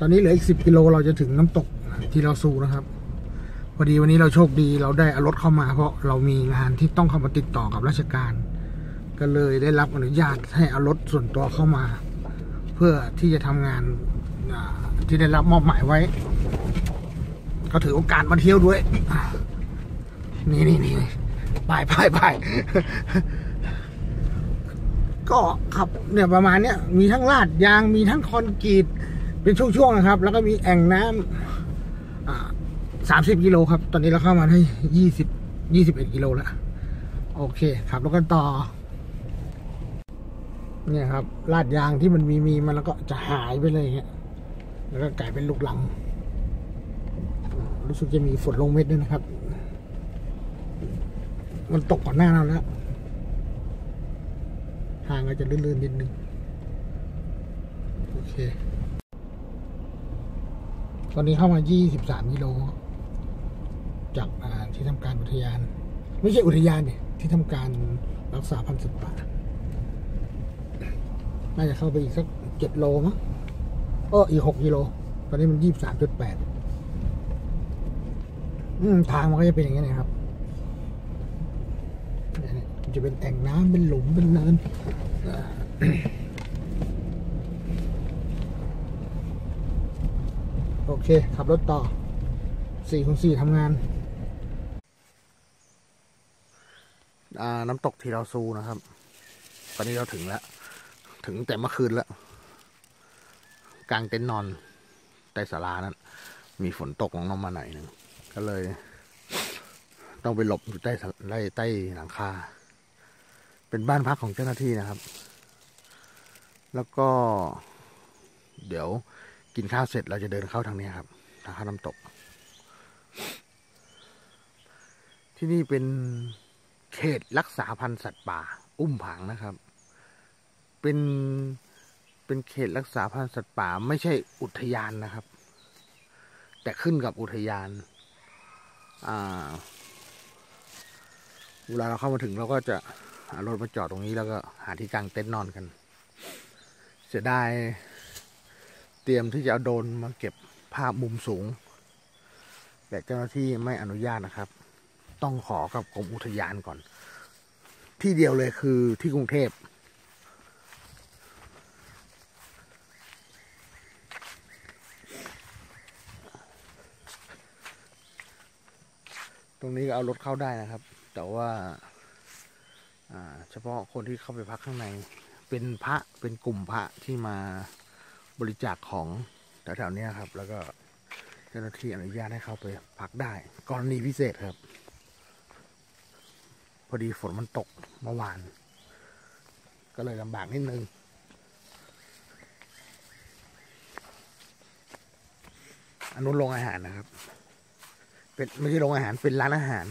อนนี้เหลืออีก10 กิโลเราจะถึงน้ำตกทีลาซูนะครับพอดีวันนี้เราโชคดีเราได้เอารถเข้ามาเพราะเรามีงานที่ต้องเข้ามาติดต่อกับราชการก็เลยได้รับอนุญาตให้เอารถส่วนตัวเข้ามาเพื่อที่จะทำงานที่ได้รับมอบหมายไว้ก็ถือโอกาสมาเที่ยวด้วยนี่ไปก็ครับเนี่ยประมาณเนี้ยมีทั้งลาดยางมีทั้งคอนกรีตเป็นช่วงๆนะครับแล้วก็มีแอ่งน้ำ30 กิโลครับตอนนี้เราเข้ามาได้21 กิโลแล้วโอเคครับแล้วกันต่อเนี่ยครับลาดยางที่มันมีมันแล้วก็จะหายไปเลยฮะแล้วก็กลายเป็นลูกลังรู้สึกจะมีฝนลงเม็ดด้วยนะครับมันตกก่อนหน้าเราแล้วทางก็จะลื่นๆนิดนึงโอเคตอนนี้เข้ามา23 กิโลจากที่ทำการอุทยานไม่ใช่อุทยานเนี่ยที่ทำการรักษาพันธุ์สัตว์ป่าน่าจะเข้าไปอีกสัก7 โลมั้งอีก6 กิโลตอนนี้มัน23.8ทางมันก็จะเป็นอย่างนี้นะครับจะเป็นแอ่งน้ำเป็นหลุมเป็นเนินโอเคขับรถต่อ4x4ทำงานน้ำตกทีลาซูนะครับตอนนี้เราถึงแล้วถึงแต่เมื่อคืนแล้วกลางเต็นท์นอนใต้ศาลานั้นมีฝนตกลงมาหน่อยหนึ่งก็เลยต้องไปหลบอยู่ใต้หลังคาเป็นบ้านพักของเจ้าหน้าที่นะครับแล้วก็เดี๋ยวกินข้าวเสร็จเราจะเดินเข้าทางนี้ครับทางเข้าน้ำตกที่นี่เป็นเขตรักษาพันธุ์สัตว์ป่าอุ้มผางนะครับเป็นเขตรักษาพันธุ์สัตว์ป่าไม่ใช่อุทยานนะครับแต่ขึ้นกับอุทยานเวลาเราเข้ามาถึงเราก็จะรถมาจอดตรงนี้แล้วก็หาที่กางเต็นท์นอนกันเสียดายเตรียมที่จะเอาโดรนมาเก็บภาพมุมสูงแต่เจ้าหน้าที่ไม่อนุญาตนะครับต้องขอกับกรมอุทยานก่อนที่เดียวเลยคือที่กรุงเทพตรงนี้ก็เอารถเข้าได้นะครับแต่ว่าเฉพาะคนที่เข้าไปพักข้างในเป็นกลุ่มพระที่มาบริจาคของแถวๆนี้ครับแล้วก็เจ้าหน้าที่อนุญาตให้เข้าไปพักได้กรณีพิเศษครับพอดีฝนมันตกเมื่อวานก็เลยลำบากนิดนึงอันนู้นโรงอาหารนะครับเป็นไม่ใช่โรงอาหารเป็นร้านอาหาร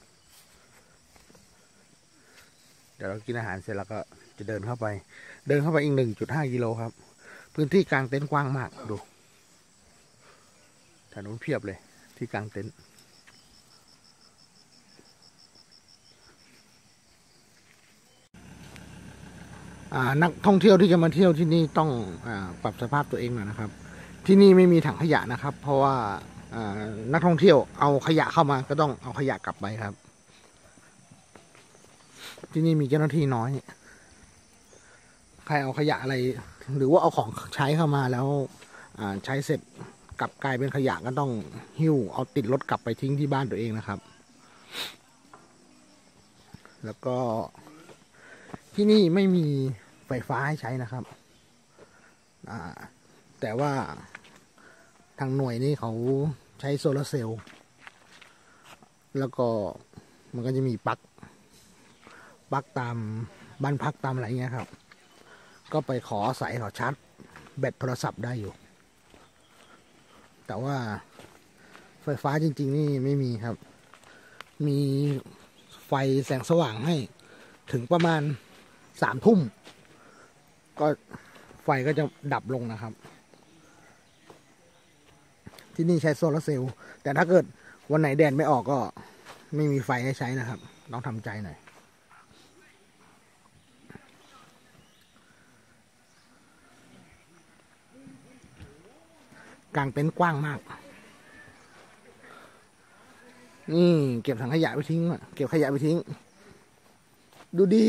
เดี๋ยวเรากินอาหารเสร็จแล้วก็จะเดินเข้าไปอีก1.5 กิโลครับพื้นที่กลางเต็นท์กว้างมากดูถนนเพียบเลยที่กลางเต็นท์นักท่องเที่ยวที่จะมาเที่ยวที่นี่ต้องปรับสภาพตัวเองหน่อยนะครับที่นี่ไม่มีถังขยะนะครับเพราะว่านักท่องเที่ยวเอาขยะเข้ามาก็ต้องเอาขยะกลับไปครับที่นี่มีเจ้าหน้าที่น้อยใครเอาขยะอะไรหรือว่าเอาของใช้เข้ามาแล้วใช้เสร็จกลับกลายเป็นขยะก็ต้องหิ้วเอาติดรถกลับไปทิ้งที่บ้านตัวเองนะครับแล้วก็ที่นี่ไม่มีไฟฟ้าให้ใช้นะครับแต่ว่าทางหน่วยนี่เขาใช้โซลาร์เซลล์แล้วก็มันก็จะมีปลั๊กตามบ้านพักตามอะไรเงี้ยครับก็ไปขอสายชาร์จแบตโทรศัพท์ได้อยู่แต่ว่าไฟฟ้าจริงๆนี่ไม่มีครับมีไฟแสงสว่างให้ถึงประมาณ3 ทุ่มก็ไฟก็จะดับลงนะครับที่นี่ใช้โซลาร์เซลล์แต่ถ้าเกิดวันไหนแดดไม่ออกก็ไม่มีไฟให้ใช้นะครับต้องทำใจหน่อยกางเต็นท์กว้างมากนี่เก็บถังขยะไปทิ้งอ่ะเก็บขยะไปทิ้งดูดี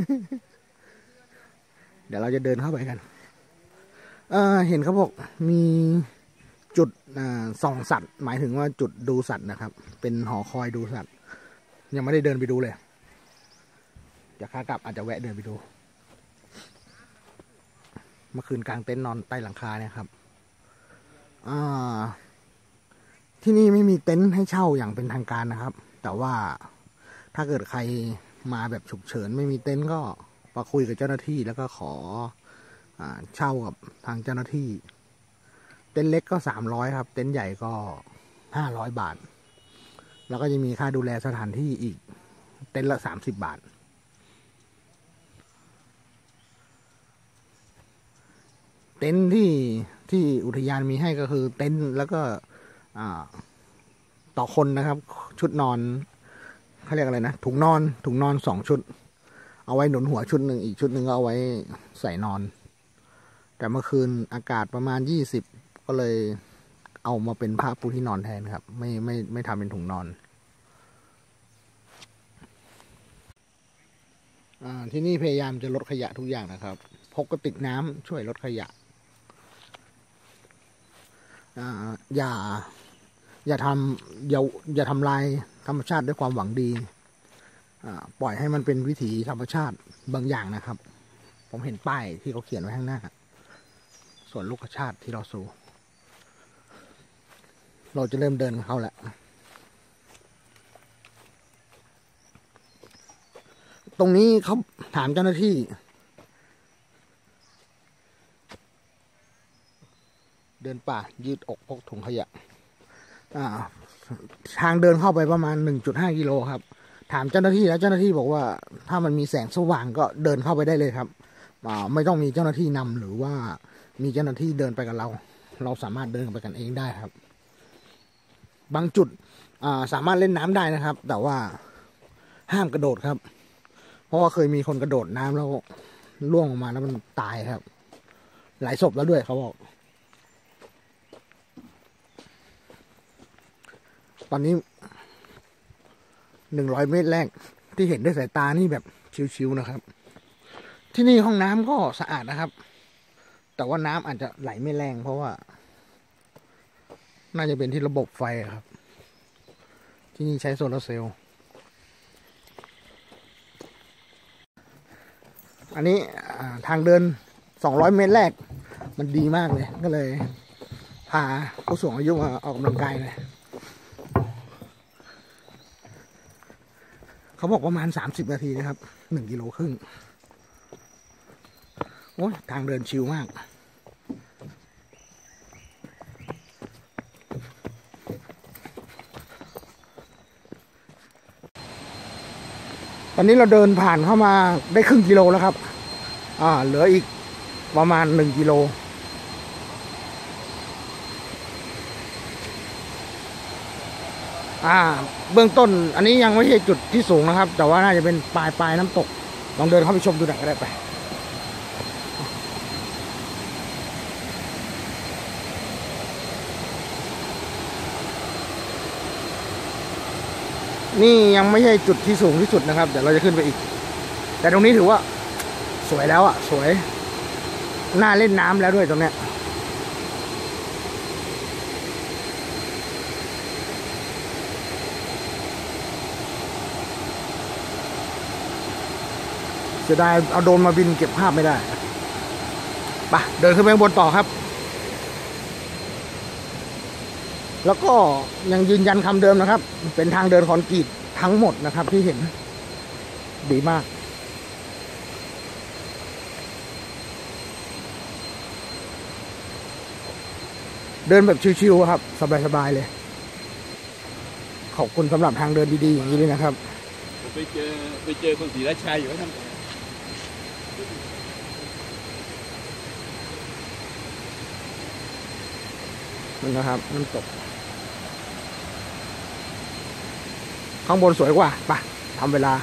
เดี๋ยวเราจะเดินเข้าไปกันเห็นเขาบอกมีจุดส่องสัตว์หมายถึงว่าจุดดูสัตว์นะครับเป็นหอคอยดูสัตว์ยังไม่ได้เดินไปดูเลยเดี๋ยวขากลับอาจจะแวะเดินไปดูเมื่อคืนกลางเต็นท์นอนใต้หลังคาเนี่ยครับที่นี่ไม่มีเต็นท์ให้เช่าอย่างเป็นทางการนะครับแต่ว่าถ้าเกิดใครมาแบบฉุกเฉินไม่มีเต็นท์ก็มาคุยกับเจ้าหน้าที่แล้วก็ขอเช่ากับทางเจ้าหน้าที่เต็นท์เล็กก็300ครับเต็นท์ใหญ่ก็500 บาทแล้วก็จะมีค่าดูแลสถานที่อีกเต็นท์ละ30 บาทเต็นท์ที่อุทยานมีให้ก็คือเต็นท์แล้วก็ต่อคนนะครับชุดนอนเขาเรียกอะไรนะถุงนอน2 ชุดเอาไว้หนุนหัวชุดหนึ่งอีกชุดหนึ่งก็เอาไว้ใส่นอนแต่เมื่อคืนอากาศประมาณ20ก็เลยเอามาเป็นผ้าปูที่นอนแทนครับไม่ทำเป็นถุงนอนที่นี่พยายามจะลดขยะทุกอย่างนะครับพกกระติกน้ำช่วยลดขยะอย่าทำลายธรรมชาติด้วยความหวังดีปล่อยให้มันเป็นวิถีธรรมชาติบางอย่างนะครับผมเห็นป้ายที่เขาเขียนไว้ข้างหน้าส่วนลูกชาติที่เราสู่เราจะเริ่มเดินเข้าแล้วตรงนี้เขาถามเจ้าหน้าที่เดินป่ายืดอกพกถุงขยะทางเดินเข้าไปประมาณ 1.5 กิโลครับถามเจ้าหน้าที่แล้วเจ้าหน้าที่บอกว่าถ้ามันมีแสงสว่างก็เดินเข้าไปได้เลยครับไม่ต้องมีเจ้าหน้าที่นำหรือว่ามีเจ้าหน้าที่เดินไปกับเราสามารถเดินไปกันเองได้ครับบางจุดสามารถเล่นน้ำได้นะครับแต่ว่าห้ามกระโดดครับเพราะว่าเคยมีคนกระโดดน้ำแล้วล่วงออกมาแล้วมันตายครับหลายศพแล้วด้วยเขาบอกตอนนี้100 เมตรแรกที่เห็นด้วยสายตานี่แบบชิวๆนะครับที่นี่ห้องน้ำก็สะอาดนะครับแต่ว่าน้ำอาจจะไหลไม่แรงเพราะว่าน่าจะเป็นที่ระบบไฟครับที่นี่ใช้โซลาร์เซลล์อันนี้ทางเดิน200 เมตรแรกมันดีมากเลยก็เลยพาผู้สูงอายุมาออกกำลังกายเลยเขาบอกประมาณ30 นาทีนะครับ1.5 กิโลโอ้ยทางเดินชิลมากตอนนี้เราเดินผ่านเข้ามาได้ครึ่งกิโลแล้วครับเหลืออีกประมาณ1 กิโลเบื้องต้นอันนี้ยังไม่ใช่จุดที่สูงนะครับแต่ว่าน่าจะเป็นปลายน้ำตกลองเดินเข้าไปชมดูหน่อยก็ได้ไปนี่ยังไม่ใช่จุดที่สูงที่สุดนะครับเดี๋ยวเราจะขึ้นไปอีกแต่ตรงนี้ถือว่าสวยแล้วสวยน่าเล่นน้ำแล้วด้วยตรงเนี้ยเสียดายเอาโดรนมาบินเก็บภาพไม่ได้ไปเดินขึ้นไปบนต่อครับแล้วก็ยังยืนยันคำเดิมนะครับเป็นทางเดินคอนกรีตทั้งหมดนะครับที่เห็นดีมากเดินแบบชิวๆครับสบายๆเลยขอบคุณสำหรับทางเดินดีๆอย่างนี้เลยนะครับไปเจอคนศรีราชาอยู่ทั้งนั่นนะครับน้ำตกข้างบนสวยกว่าไปทำเวลา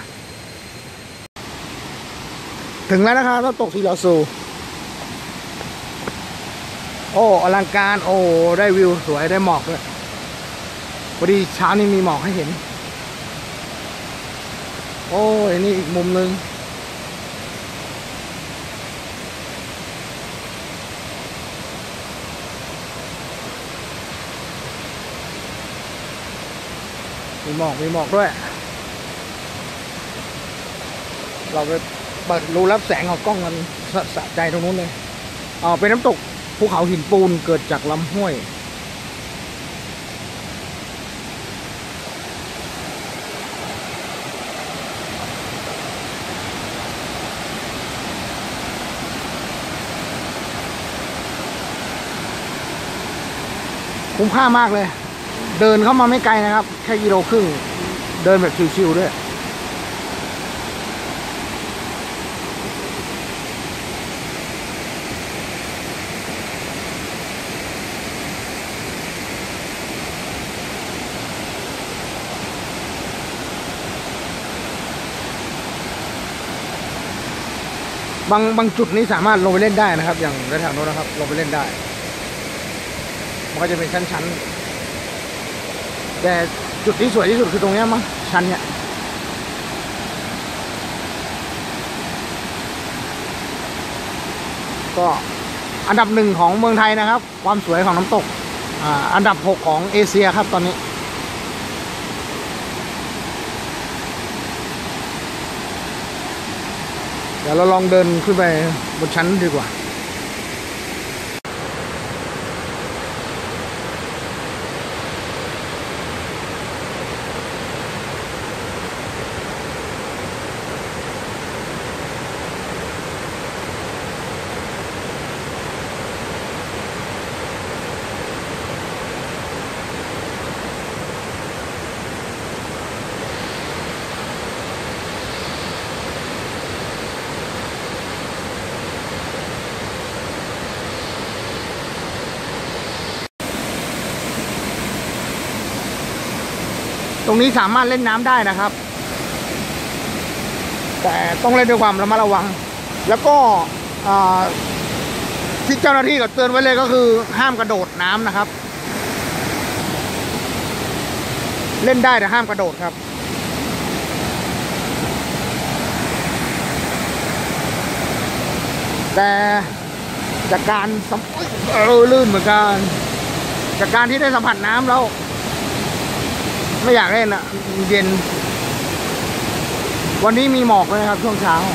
ถึงแล้วนะครับน้ำตกทีลาซูโอ้อลังการโอ้ได้วิวสวยได้หมอกด้วยพอดีเช้านี้มีหมอกให้เห็นโอ้ยนี่อีกมุมนึงมีหมอกด้วยเราไปเปิดรูรับแสงของกล้องมันสะใจตรงนู้นเลยเป็นน้ำตกภูเขาหินปูนเกิดจากลำห้วยคุ้มค่ามากเลยเดินเข้ามาไม่ไกลนะครับแค่1.5 กิโลเดินแบบชิวๆด้วยบางจุดนี้สามารถลงไปเล่นได้นะครับอย่างแถวๆโน้นนะครับลงไปเล่นได้มันก็จะเป็นชั้นๆแต่จุดที่สวยที่สุดคือตรงนี้มั้งชั้นเนี้ยก็อันดับ1ของเมืองไทยนะครับความสวยของน้ำตกอันดับ6ของเอเชียครับตอนนี้เดี๋ยวเราลองเดินขึ้นไปบนชั้นดีกว่าตรงนี้สามารถเล่นน้ำได้นะครับแต่ต้องเล่นด้วยความระมัดระวังแล้วก็ที่เจ้าหน้าที่ก็เตือนไว้เลยก็คือห้ามกระโดดน้ำนะครับเล่นได้แต่ห้ามกระโดดครับแต่จากการลื่นเหมือนกันจากการที่ได้สัมผัสน้ำแล้วไม่อยากเล่นอ่ะเย็นวันนี้มีหมอกเลยนะครับช่วงเช้า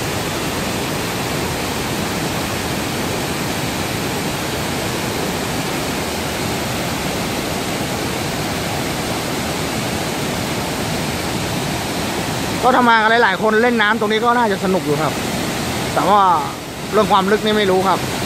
ก็ทำมากันหลายๆคนเล่นน้ำตรงนี้ก็น่าจะสนุกอยู่ครับแต่ว่าเรื่องความลึกนี่ไม่รู้ครับ